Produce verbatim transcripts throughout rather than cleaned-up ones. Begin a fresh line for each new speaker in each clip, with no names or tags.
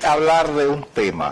hablar de un tema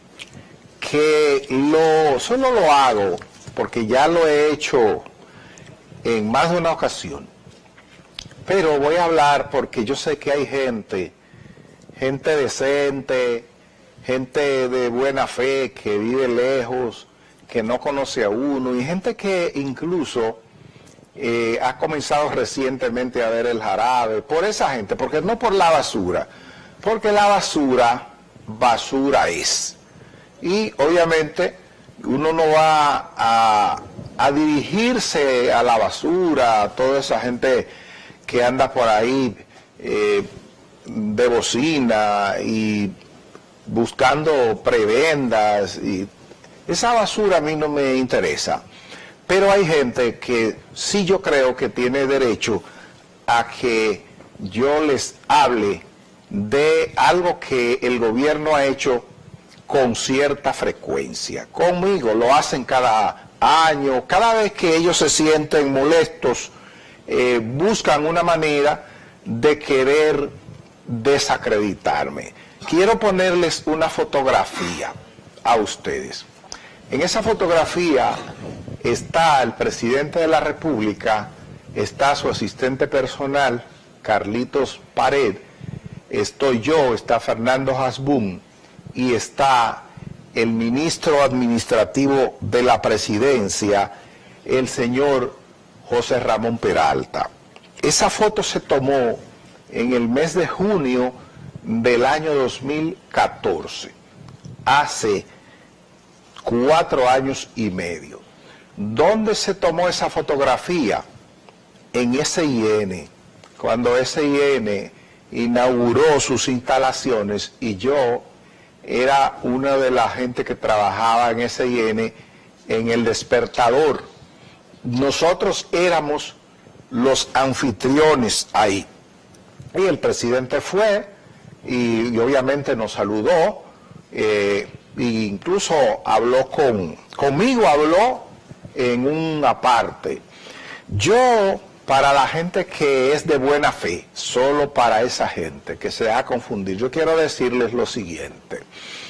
que lo, solo lo hago porque ya lo he hecho en más de una ocasión, pero voy a hablar porque yo sé que hay gente, gente decente, gente de buena fe que vive lejos, que no conoce a uno, y gente que incluso eh, ha comenzado recientemente a ver el jarabe, por esa gente, porque no por la basura, porque la basura, basura es. Y obviamente uno no va a, a dirigirse a la basura, a toda esa gente que anda por ahí eh, de bocina y buscando prebendas, y esa basura a mí no me interesa. Pero hay gente que sí yo creo que tiene derecho a que yo les hable de algo que el gobierno ha hecho con cierta frecuencia. Conmigo lo hacen cada año, cada vez que ellos se sienten molestos, eh, buscan una manera de querer desacreditarme. Quiero ponerles una fotografía a ustedes. En esa fotografía está el presidente de la República, está su asistente personal, Carlitos Pared, estoy yo, está Fernando Hasbún, y está el ministro administrativo de la presidencia, el señor José Ramón Peralta. Esa foto se tomó en el mes de junio del año dos mil catorce, hace cuatro años y medio. ¿Dónde se tomó esa fotografía? En S I N, cuando S I N inauguró sus instalaciones, y yo era una de la gente que trabajaba en S I N en el despertador. Nosotros éramos los anfitriones ahí. Y el presidente fue y, y obviamente nos saludó, eh, e incluso habló con, conmigo, habló en una parte. Yo, para la gente que es de buena fe, solo para esa gente que se ha confundido, yo quiero decirles lo siguiente.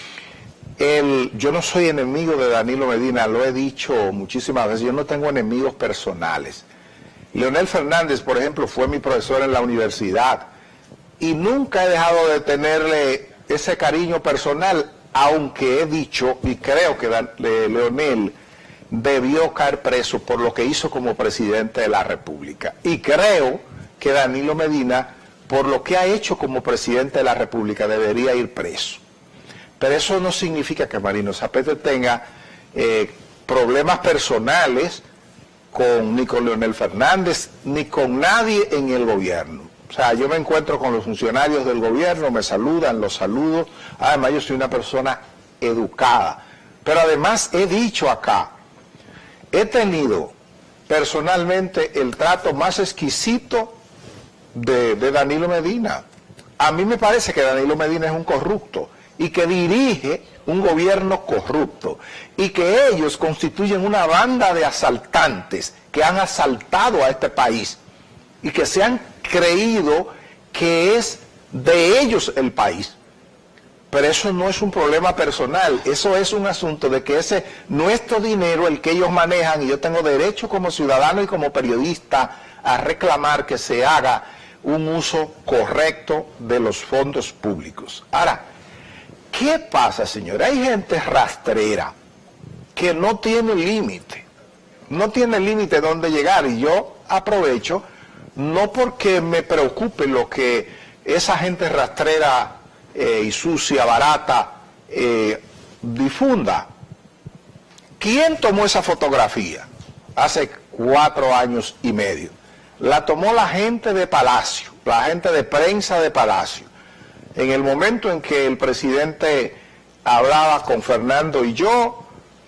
El, yo no soy enemigo de Danilo Medina, lo he dicho muchísimas veces, yo no tengo enemigos personales. Leonel Fernández, por ejemplo, fue mi profesor en la universidad y nunca he dejado de tenerle ese cariño personal, aunque he dicho, y creo que Leonel debió caer preso por lo que hizo como presidente de la República. Y creo que Danilo Medina, por lo que ha hecho como presidente de la República, debería ir preso. Pero eso no significa que Marino Zapete tenga eh, problemas personales con, ni con Leonel Fernández, ni con nadie en el gobierno. O sea, yo me encuentro con los funcionarios del gobierno, me saludan, los saludo. Además, yo soy una persona educada. Pero además he dicho acá, he tenido personalmente el trato más exquisito de, de Danilo Medina. A mí me parece que Danilo Medina es un corrupto y que dirige un gobierno corrupto y que ellos constituyen una banda de asaltantes que han asaltado a este país y que se han creído que es de ellos el país. Pero eso no es un problema personal, eso es un asunto de que ese nuestro dinero, el que ellos manejan, y yo tengo derecho como ciudadano y como periodista a reclamar que se haga un uso correcto de los fondos públicos. Ahora, ¿qué pasa, señores? Hay gente rastrera que no tiene límite, no tiene límite donde llegar, y yo aprovecho, no porque me preocupe lo que esa gente rastrera eh, y sucia, barata, eh, difunda. ¿Quién tomó esa fotografía hace cuatro años y medio? La tomó la gente de Palacio, la gente de prensa de Palacio. En el momento en que el presidente hablaba con Fernando y yo,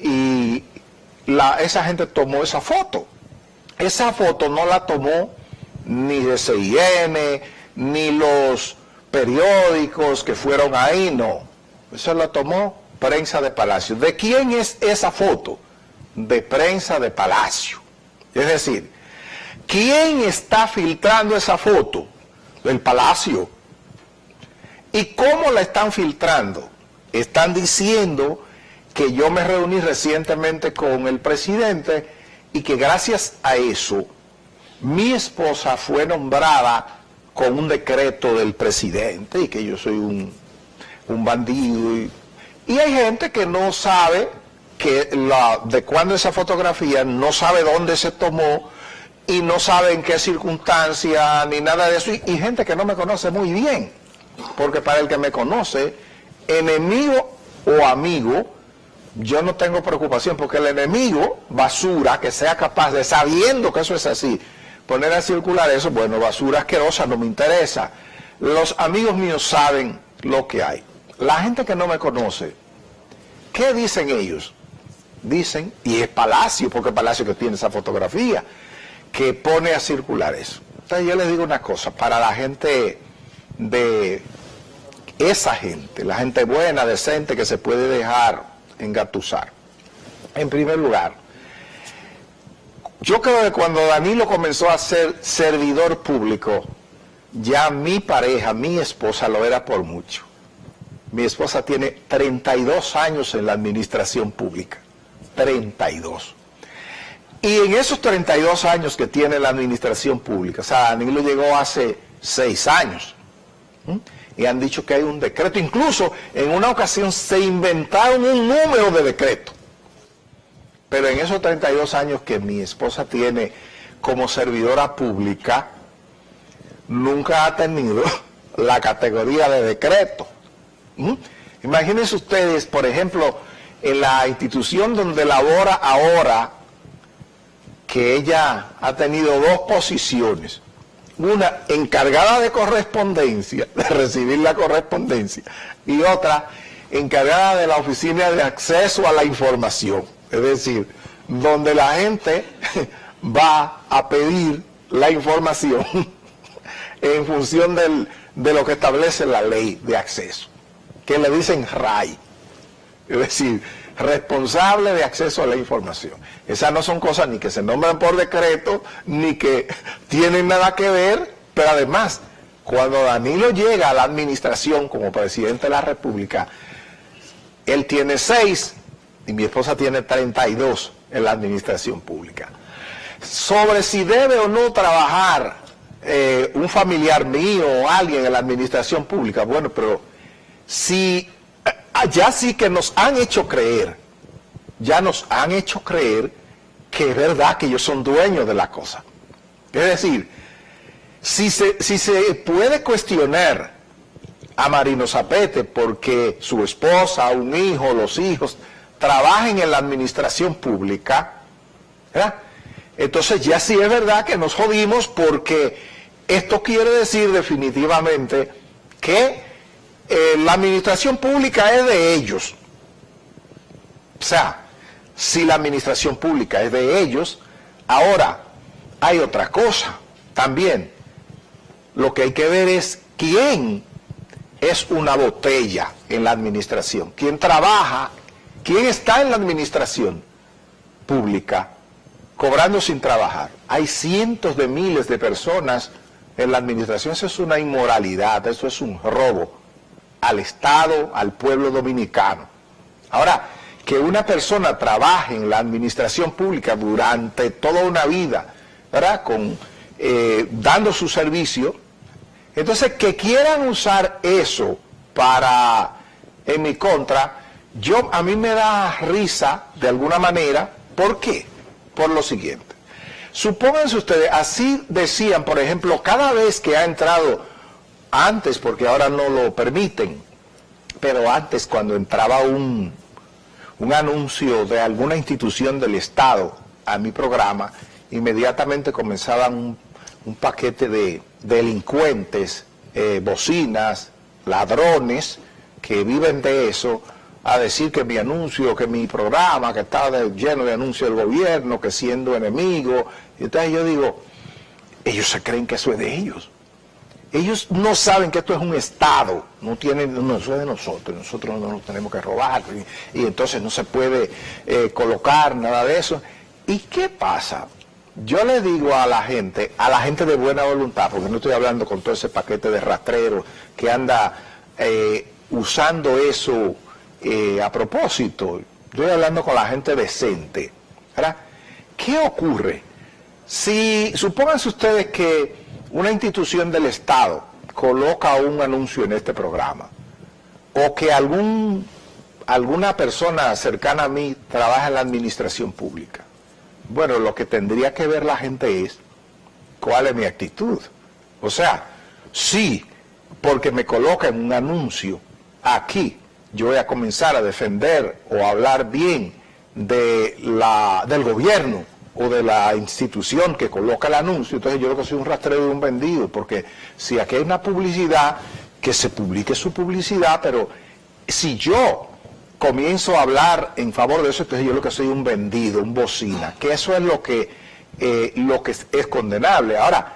y la, esa gente tomó esa foto. Esa foto no la tomó ni de C I N, ni los periódicos que fueron ahí, no. Eso la tomó prensa de Palacio. ¿De quién es esa foto? De prensa de Palacio. Es decir, ¿quién está filtrando esa foto? Del Palacio. ¿Y cómo la están filtrando? Están diciendo que yo me reuní recientemente con el presidente y que gracias a eso mi esposa fue nombrada con un decreto del presidente y que yo soy un, un bandido. Y, y hay gente que no sabe que la, de cuándo esa fotografía, no sabe dónde se tomó y no sabe en qué circunstancia ni nada de eso. Y, y gente que no me conoce muy bien, porque para el que me conoce, enemigo o amigo, yo no tengo preocupación, porque el enemigo, basura, que sea capaz de, sabiendo que eso es así, poner a circular eso, bueno, basura asquerosa, no me interesa. Los amigos míos saben lo que hay. La gente que no me conoce, ¿qué dicen ellos? Dicen, y es Palacio, porque Palacio que tiene esa fotografía, que pone a circular eso. Entonces yo les digo una cosa, para la gente de esa gente, la gente buena, decente, que se puede dejar engatusar. En primer lugar, yo creo que cuando Danilo comenzó a ser servidor público, ya mi pareja, mi esposa, lo era por mucho. Mi esposa tiene treinta y dos años en la administración pública. treinta y dos. Y en esos treinta y dos años que tiene la administración pública, o sea, Danilo llegó hace seis años. ¿Mm? Y han dicho que hay un decreto. Incluso en una ocasión se inventaron un número de decreto. Pero en esos treinta y dos años que mi esposa tiene como servidora pública, nunca ha tenido la categoría de decreto. ¿Mm? Imagínense ustedes, por ejemplo, en la institución donde labora ahora, que ella ha tenido dos posiciones. Una encargada de correspondencia, de recibir la correspondencia, y otra encargada de la oficina de acceso a la información. Es decir, donde la gente va a pedir la información en función del, de lo que establece la ley de acceso, que le dicen R A I. Es decir, responsable de acceso a la información. Esas no son cosas ni que se nombran por decreto, ni que tienen nada que ver, pero además, cuando Danilo llega a la administración como presidente de la República, él tiene seis y mi esposa tiene treinta y dos en la administración pública. Sobre si debe o no trabajar eh, un familiar mío o alguien en la administración pública, bueno, pero si ya sí que nos han hecho creer, ya nos han hecho creer que es verdad que ellos son dueños de la cosa. Es decir, si se, si se puede cuestionar a Marino Zapete porque su esposa, un hijo, los hijos, trabajen en la administración pública, ¿verdad? Entonces ya sí es verdad que nos jodimos, porque esto quiere decir definitivamente que Eh, la administración pública es de ellos. O sea, si la administración pública es de ellos, ahora hay otra cosa también. Lo que hay que ver es quién es una botella en la administración, quién trabaja, quién está en la administración pública cobrando sin trabajar. Hay cientos de miles de personas en la administración. Eso es una inmoralidad, eso es un robo al Estado, al pueblo dominicano. Ahora, que una persona trabaje en la administración pública durante toda una vida, ¿verdad?, Con, eh, dando su servicio, entonces que quieran usar eso para, en mi contra, yo, a mí me da risa de alguna manera. ¿Por qué? Por lo siguiente. Supónganse ustedes, así decían, por ejemplo, cada vez que ha entrado, antes, porque ahora no lo permiten, pero antes, cuando entraba un, un anuncio de alguna institución del Estado a mi programa, inmediatamente comenzaban un, un paquete de delincuentes, eh, bocinas, ladrones, que viven de eso, a decir que mi anuncio, que mi programa, que estaba de, lleno de anuncios del gobierno, que siendo enemigo. Y entonces yo digo, ellos se creen que eso es de ellos. Ellos no saben que esto es un Estado, no tienen, no, eso es de nosotros, nosotros no nos tenemos que robar, y, y entonces no se puede eh, colocar nada de eso. ¿Y qué pasa? Yo le digo a la gente, a la gente de buena voluntad, porque no estoy hablando con todo ese paquete de rastreros que anda eh, usando eso eh, a propósito. Estoy hablando con la gente decente, ¿verdad? ¿Qué ocurre? Si, supónganse ustedes que una institución del Estado coloca un anuncio en este programa, o que algún, alguna persona cercana a mí trabaja en la administración pública. Bueno, lo que tendría que ver la gente es cuál es mi actitud. O sea, sí, porque me colocan un anuncio aquí, yo voy a comenzar a defender o a hablar bien de la, del gobierno o de la institución que coloca el anuncio. Entonces yo creo que soy un rastrero de un vendido, porque si aquí hay una publicidad, que se publique su publicidad, pero si yo comienzo a hablar en favor de eso, entonces yo lo que soy un vendido, un bocina, que eso es lo que, eh, lo que es, es condenable. Ahora,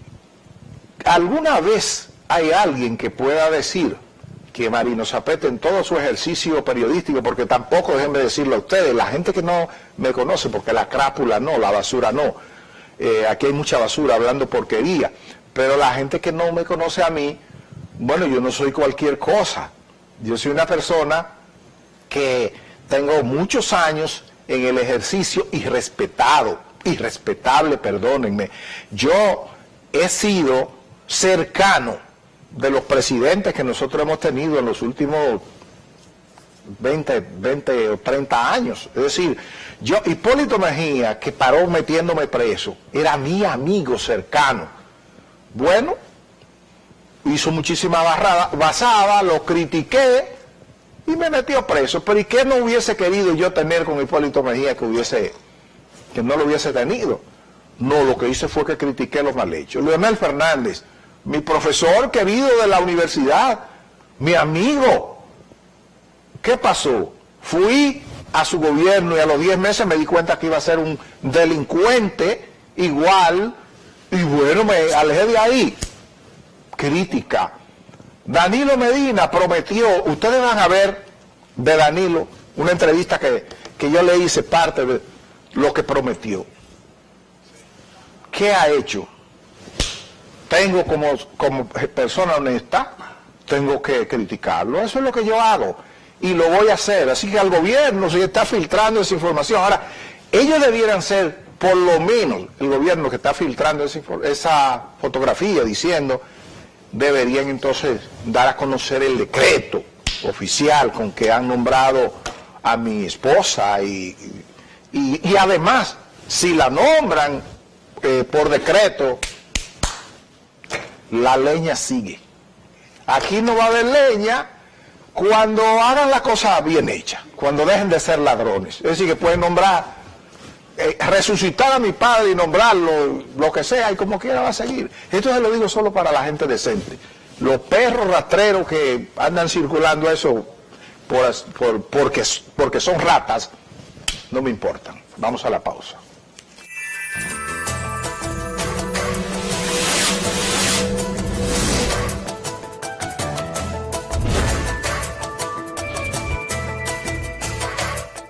¿alguna vez hay alguien que pueda decir que Marino Zapete en todo su ejercicio periodístico, porque tampoco, déjenme decirlo a ustedes, la gente que no me conoce, porque la crápula no, la basura no, eh, aquí hay mucha basura hablando porquería, pero la gente que no me conoce a mí, bueno, yo no soy cualquier cosa, yo soy una persona que tengo muchos años en el ejercicio y respetado, irrespetable, perdónenme, yo he sido cercano de los presidentes que nosotros hemos tenido en los últimos veinte, veinte o treinta años. Es decir, yo, Hipólito Mejía, que paró metiéndome preso, era mi amigo cercano. Bueno, hizo muchísima barrada, basada, lo critiqué y me metió preso. Pero ¿y qué no hubiese querido yo tener con Hipólito Mejía que hubiese, que no lo hubiese tenido? No, lo que hice fue que critiqué los mal hechos. Leonel Fernández, mi profesor querido de la universidad, mi amigo. ¿Qué pasó? Fui a su gobierno y a los diez meses me di cuenta que iba a ser un delincuente igual, y bueno, me alejé de ahí. Crítica. Danilo Medina prometió, ustedes van a ver de Danilo una entrevista que, que yo le hice, parte de lo que prometió. ¿Qué ha hecho? Tengo como, como persona honesta, tengo que criticarlo, eso es lo que yo hago, y lo voy a hacer. Así que al gobierno se está filtrando esa información. Ahora, ellos debieran ser, por lo menos, el gobierno que está filtrando esa, esa fotografía, diciendo, deberían entonces dar a conocer el decreto oficial con que han nombrado a mi esposa, y, y, y además, si la nombran eh, por decreto, la leña sigue. Aquí no va a haber leña cuando hagan la cosa bien hecha, cuando dejen de ser ladrones. Es decir, que pueden nombrar, eh, resucitar a mi padre y nombrarlo, lo que sea, y como quiera va a seguir. Esto se lo digo solo para la gente decente. Los perros rastreros que andan circulando eso por, por, porque, porque son ratas, no me importan. Vamos a la pausa.